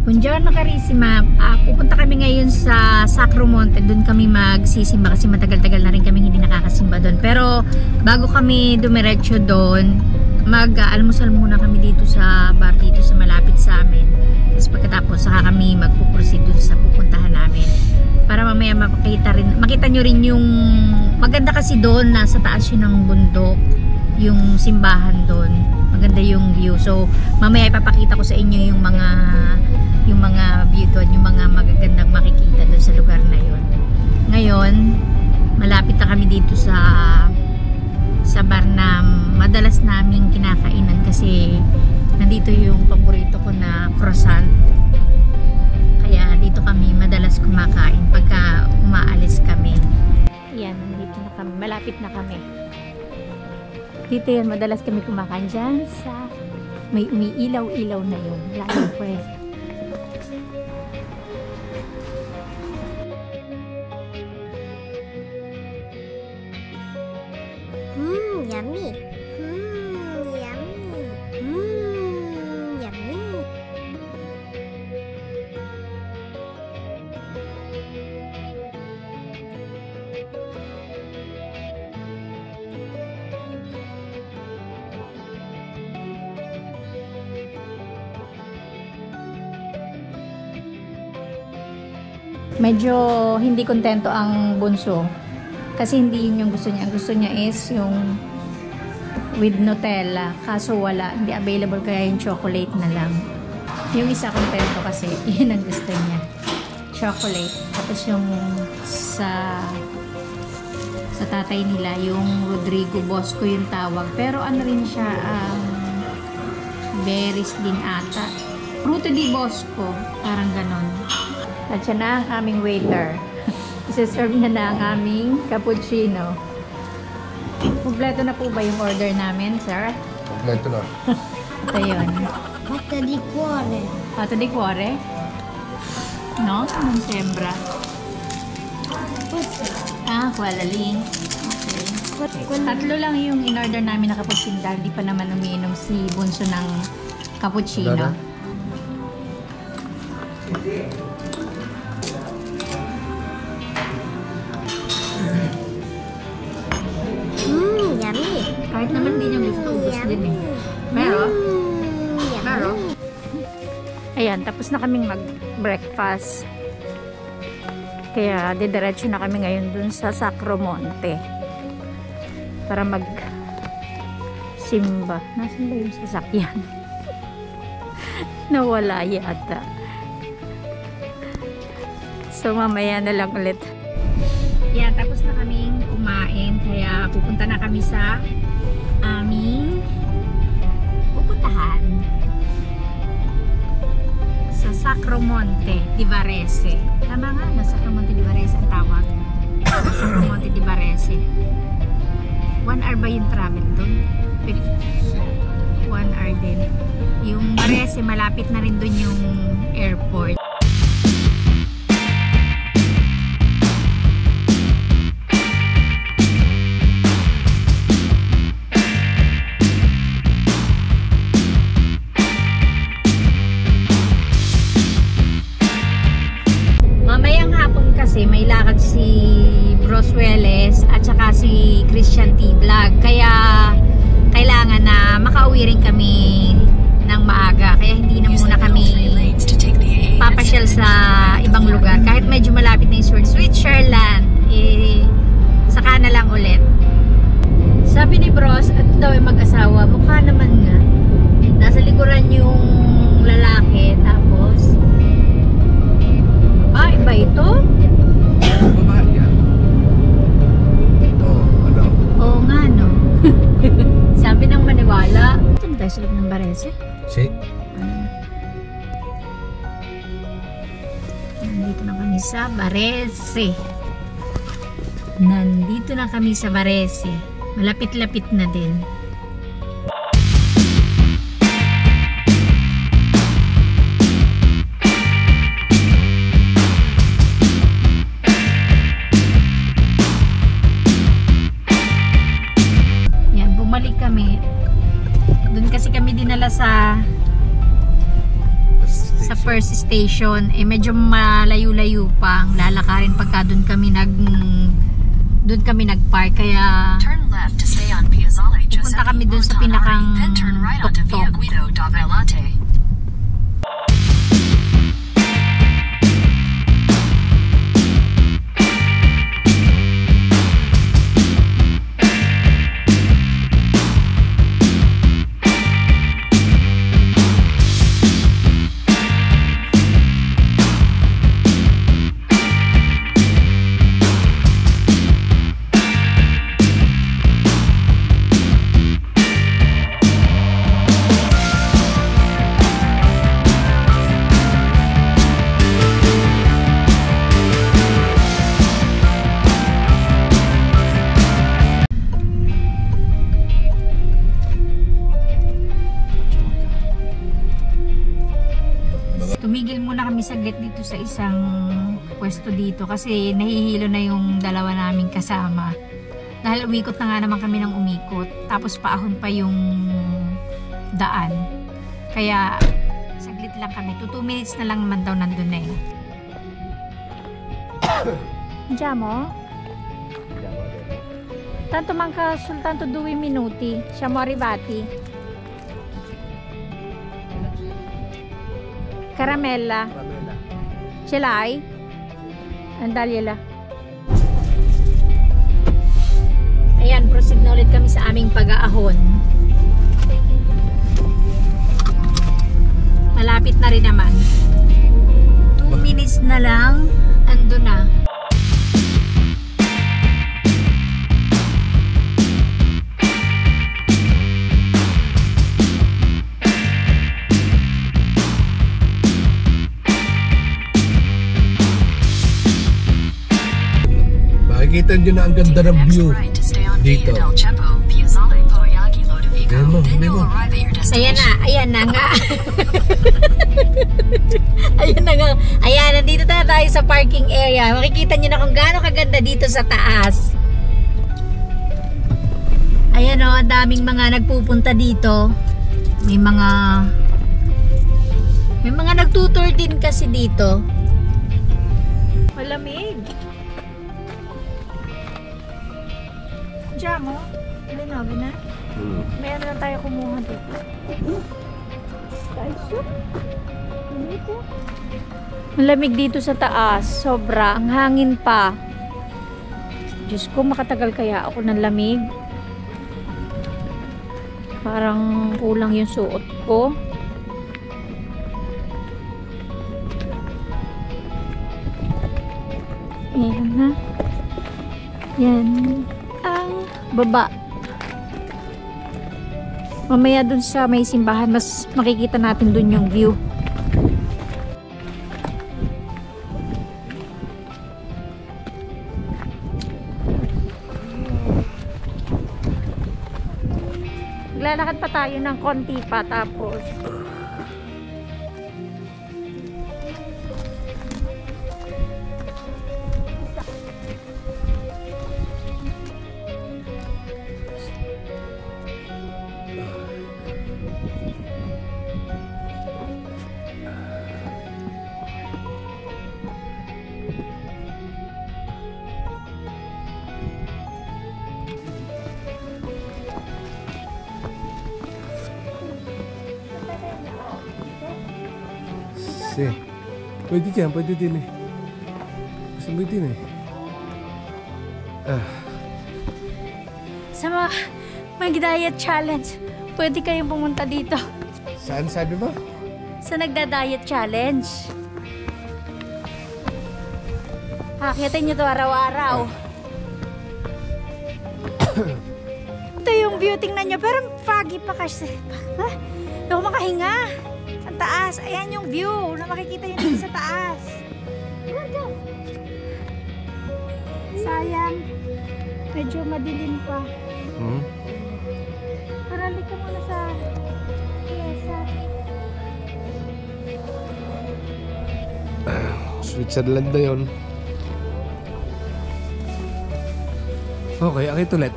Buongiorno carissima, pupunta kami ngayon sa Sacro Monte. Doon kami magsisimba kasi matagal-tagal na rin kami hindi nakakasimba doon. Pero bago kami dumiretso doon, mag-almusal muna kami dito sa bar dito sa malapit sa amin. Tapos pagkatapos saka kami magpuproceed doon sa pupuntahan namin. Para mamaya makita nyo rin yung maganda kasi doon, nasa taas yun ng bundok, yung simbahan doon. Maganda yung view. So mamaya ipapakita ko sa inyo yung mga view doon, yung mga magagandang makikita doon sa lugar na yun. Ngayon, malapit na kami dito sa bar na madalas naming kinakainan kasi nandito yung paborito ko na croissant. Kaya dito kami madalas kumakain pagka umaalis kami. Yan, nandito na kami. Malapit na kami. Dito yan, madalas kami kumakain dyan sa may umiilaw-ilaw na yun. Lalo po eh. Yummy. Yummy. Yummy. Medyo hindi kontento ang bunso kasi hindi yun yung gusto niya. Ang gusto niya is yung with Nutella, kaso wala, hindi available, kaya yung chocolate na lang. Yung isa kontento kasi yun ang gusto niya, chocolate. Tapos yung sa tatay nila, yung Rodrigo Bosco yung tawag, pero ano rin siya, berries din ata, Fruto di Bosco, parang ganon. At siya na ang aming waiter. Isa-serve na ang aming cappuccino. Kompleto na po ba yung order namin, sir? Kompleto na. Ito yun. Pasta di cuore. Pasta di cuore? No? Anong sembra? Kualaling. Okay. Tatlo lang yung in-order namin na cappuccino dahil di pa naman umiinom si Bunso ng cappuccino. Yummy. Kahit naman hindi niya gusto, ubos din eh. Meron? Meron? Ayan, tapos na kaming mag-breakfast. Kaya didiretso na kami ngayon dun sa Sacro Monte para mag-simba. Nasaan ba yung sasakyan? Nawala yata. So mamaya na lang ulit. Yan, tapos na kaming kumain. Kaya pupunta na kami sa aming pupuntahan sa Sacro Monte di Varese. Tama nga, na Sacro Monte di Varese ang tawag. Sacro Monte di Varese. 1 hour ba yung travel doon? 1 hour din. Yung Varese, malapit na rin doon yung airport. May lakad si Brosweles at saka si Christian T. Vlog, kaya kailangan na makauwi rin kami ng maaga, kaya hindi na muna kami papasyal sa ibang lugar kahit medyo malapit na yung Switzerland, saka na lang ulit. Sabi ni Bros at daw ay mag-asawa, mukha naman nga nasa likuran yung lalaki, tapos iba ito? Babae yan. Ano? Oo nga, no? Sabi ng maniwala. Ito na tayo sa loob ng Varese? Si? Nandito na kami sa Varese. Nandito na kami sa Varese. Malapit-lapit na din. first station, eh medyo malayo-layo pa ang lalakarin pagka doon kami nag-park, kaya pupunta kami doon sa pinakang tuktok. Tumigil muna kami saglit dito sa isang pwesto dito kasi nahihilo na yung dalawa naming kasama. Dahil umikot na nga naman kami ng umikot. Tapos paahon pa yung daan. Kaya saglit lang kami. 2 minutes na lang naman daw nandun na eh. Diyan mo? Tanto man ka soltanto 2 minuti. Siamo arrivati. Caramella. Ce l'hai? Andagliela. Ayan, proceed na ulit kami sa aming pag-aahon. Malapit na rin naman. 2 minutes na lang, ando na. Makikita nyo na ang ganda ng view dito. Ayan na nga. Ayan na nga. Ayan, nandito na tayo sa parking area. Makikita nyo na kung gaano kaganda dito sa taas. Ayan o, ang daming mga nagpupunta dito. May mga nagtutour din kasi dito. Malamig. Diyan mo? Linabi na? May ano lang tayo kumuha dito. Malamig dito sa taas. Sobra. Ang hangin pa. Diyos ko, makatagal kaya ako ng lamig. Parang kulang yung suot ko. Ayan na. Yan ang baba. Mamaya dun sa may simbahan, mas makikita natin dun yung view. Lalakad pa tayo ng konti pa tapos Pwede dyan, pwede din eh. Gusto mo din eh. sa mga mag-diet challenge, pwede kayong pumunta dito. Saan sabi mo? Sa nagda-diet challenge. Akitin nyo to araw-araw. Ito yung view, tingnan nyo. Pero foggy pa kasi. Hindi ako makahinga. Ang taas. Ayan yung view na makikita nyo dito sa taas. Sayang. Medyo madilim pa. Parali ka muna sa pyesa. Switzerland na yun. Okay, akit ulit.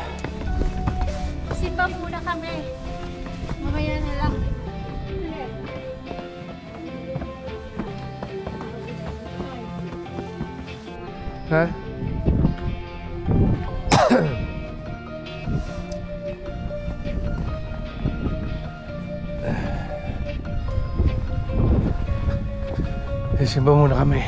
Simba muna kami. Mamaya na lang. Ha? Simba muna kami.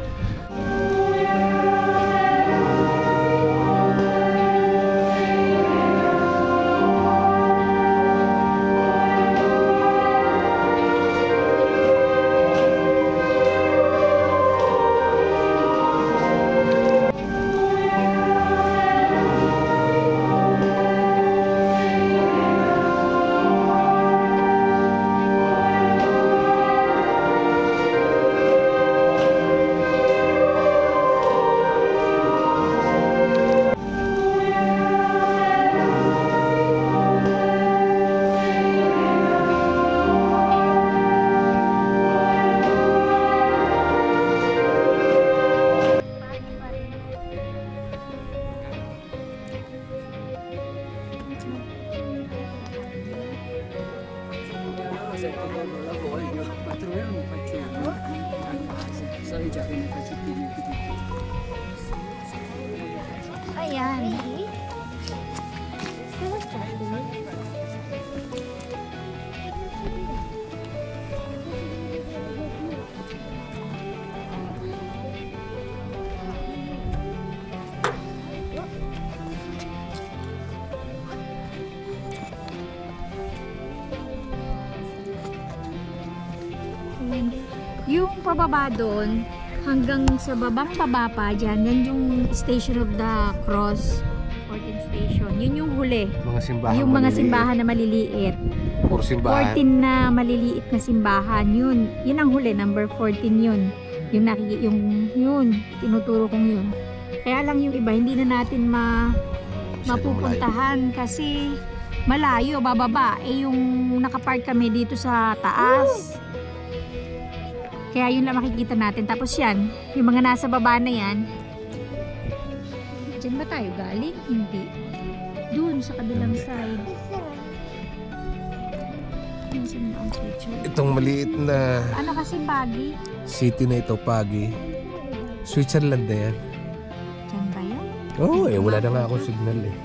Ayan. Yung pababa doon, hanggang sa babang baba pa dyan, yan yung Station of the Cross, 14th station. Yun yung huli. Mga simbahan yung mga simbahan na maliliit. Puro simbahan. 14 na maliliit na simbahan. Yun ang huli, number 14 yun. Yun, tinuturo kong yun. Kaya lang yung iba, hindi na natin mapupuntahan kasi malayo, bababa. Yung nakapark kami dito sa taas. Kaya yun lang makikita natin. Tapos yan, yung mga nasa baba na yan. Diyan ba tayo galing? Hindi. Doon sa kabilang side. Itong maliit na ano kasi Pagi? city na ito, Pagi. Switzerland na yan. Diyan ba yun? Oo, wala na nga akong signal eh.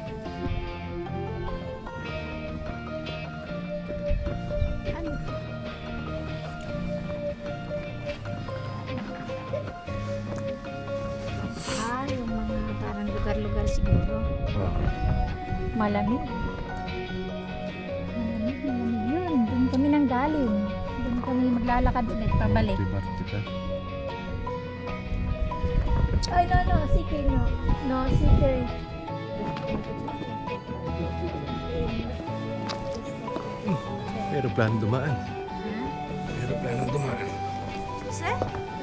Yung mga parang lugar-lugar siguro. Malamig. Malamig yun. Doon kami nang galing. Doon kami maglalakad ulit pabalik. Ay, no, sige, no. No, sige. Aeroplano dumaan. Aeroplano dumaan. Sir?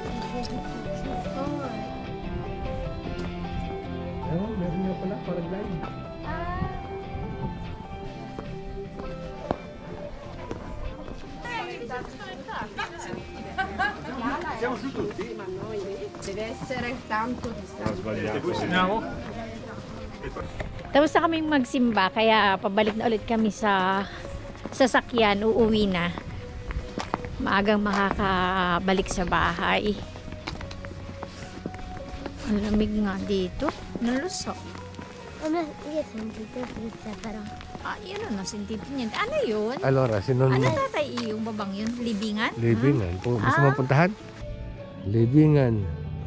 Oo, meron nga pala, paraglide. Siamo su tutti? Ma noi deve essere tanto distante. Tapos na kaming magsimba, kaya pabalik na ulit kami sa sasakyan, uuwi na. Maagang makakabalik sa bahay. Ang lamig nga dito. Nalusok. Io ho sentito pizza però. Yun ano, sentito niyan. Ano yun? Allora, Ano tatay yung babang yun? Libingan? Libingan. Kung gusto mong puntahan? Libingan.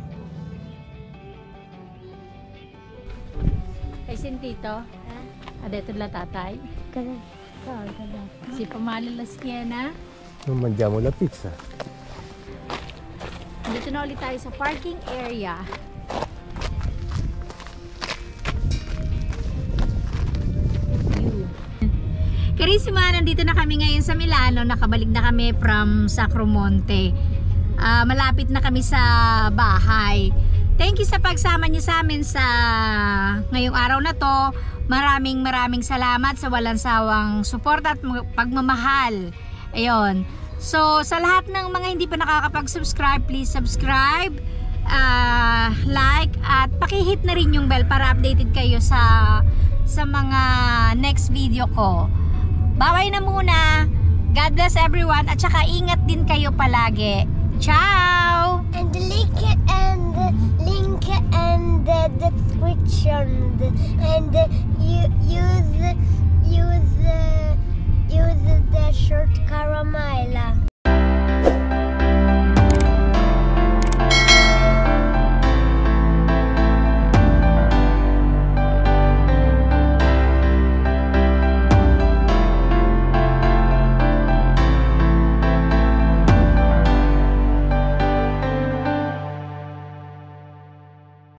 Kay sentito? Adeto la tatay? Cosa? Si Pamalalas Kiena. Mangiamo la pizza. Dito na ulit tayo sa parking area. Carissima, nandito na kami ngayon sa Milano. Nakabalik na kami from Sacro Monte. Malapit na kami sa bahay. Thank you sa pagsama niyo sa amin sa ngayong araw na to. Maraming salamat sa walang sawang suporta at pagmamahal. Ayun. So, sa lahat ng mga hindi pa nakakapag-subscribe, please subscribe, like, at pakihit na rin yung bell para updated kayo sa mga next video ko. Bye-bye na muna. God bless everyone. At saka ingat din kayo palagi. Ciao! And the link and description and use